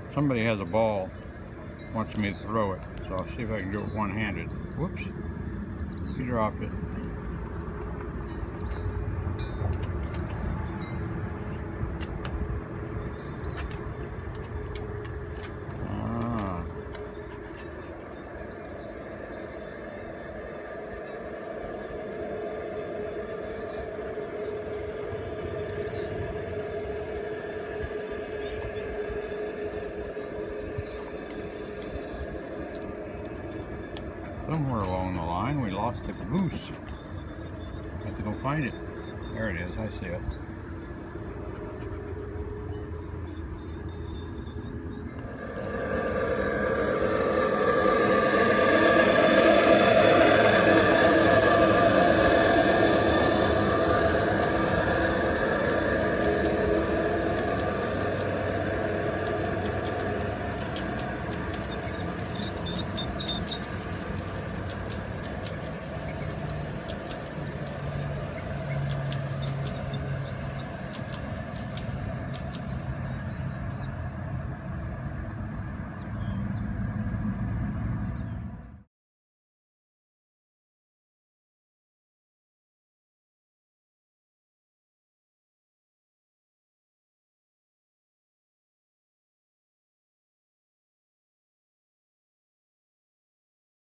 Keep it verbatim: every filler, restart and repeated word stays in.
Somebody has a ball, wants me to throw it, so I'll see if I can do it one-handed. Whoops, he dropped it. Ah. Somewhere along the line we lost the caboose. Have to go find it. There it is, I see it.